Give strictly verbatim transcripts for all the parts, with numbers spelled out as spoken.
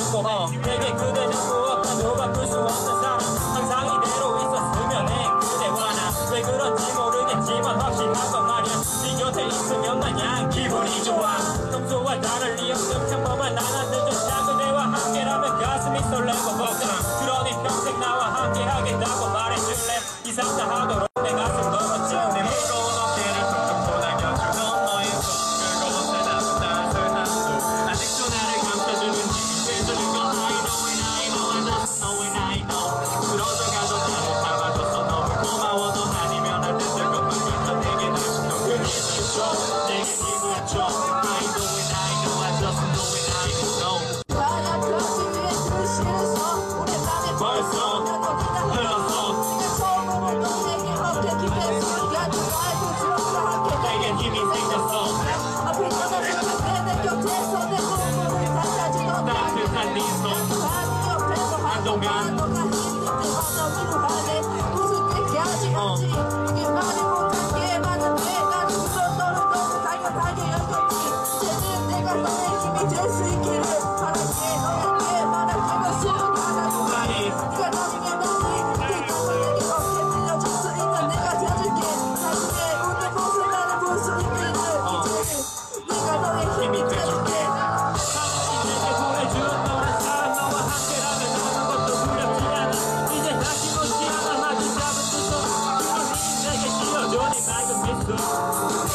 있고 내게 그대는 무엇과도 바꿀 수 없는 사람 항상 이대로 있었으면 해 그대와 나 왜 그런지 모르겠지만 확실한 건 말이야 네 곁에 있으면 마냥 기분이 좋아 평소와 다르리 없는 평범한 나날들조차 그대와 함께라면 가슴이 설레고 벅차 그러니 평생 나와 함께 하겠다고 말해줄래 이상 다 하도록 내 가슴 넘어지 내 무거운 어깨를 툭툭 도당겨주던 너의 손 그곳에 나도 따스한 손 아직도 나를 감싸주는 힘이 되주는 건 I know and I know I just know and I know 부러져가도 나를 담아줘서 너무 고마워 너 아니면 안 됐을 것만 같아 내게 다시 또 그 힘을 줘 내게 힘을 줘 I know and I know I just know and I know 벌써 흘렀어 내겐 힘이 생겼어 따뜻한 네 손 한동안 어. 이게 말이 못한 게 맞는데 난 그런 너를 너무 당연하게 여겼지 이제는 내가 너의 힘이 될 수 있기를 바랄게 너에게 말할 것을 알아줘 네가 나중에 너희 내가 너에게 어깨 빌려줬으니까 내가 되어줄게 나중에 웃는 모습 나를 볼 수 있기를 이제는 내가 너의 힘이 돼줄게 내게 보내준 너란 사람 너와 함께라면 어느 것도 두렵지 않아 이제 다시 묻지 않아 마주 잡은 두 손 내게 씌워줘 네 맑은 미소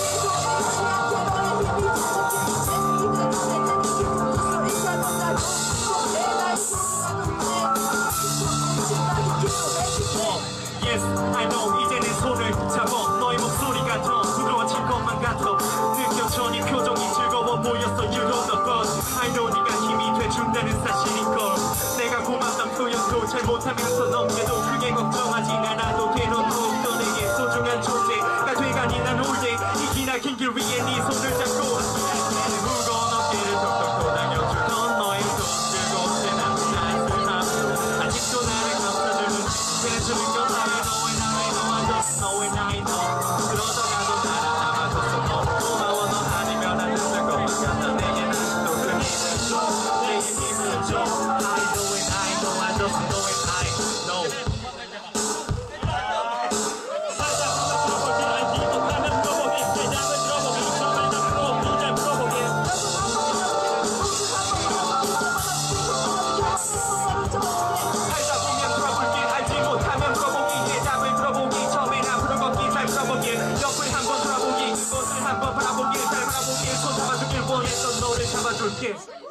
Yes, I know 이제 내 손을 잡아 너의 목소리가 더 부드러워질 것만 같아 느껴져 네 표정이 즐거워 보였어 You know the buzz I know 네가 힘이 돼준다는 사실인걸 내가 고맙단 표현도 잘 못하면서 넘겨도 크게 걱정하지 않아도 돼 넌 더욱더 내게 소중한 존재가 돼가니 난 올때 이 기나긴 길 위에 네 손을 잡고 함께할게 무거운 어깨를 톡톡 도당겨주던 너의 손 그곳에 난 따스함 아직도 나를 감싸주는 해주는 건 I know and I know I just know and I know 그러다가도 나를 담아줘서 너무 고마워 너 아니면 안 됐을 것만 같아 내게 다시 또 그 힘을 줘 내게 힘을 줘 I know and I know I just know and I know 옆을 한번 돌아보기 그것을 한번 바라보기 잘 바라보기 손 잡아주길 원했던 너를 잡아줄게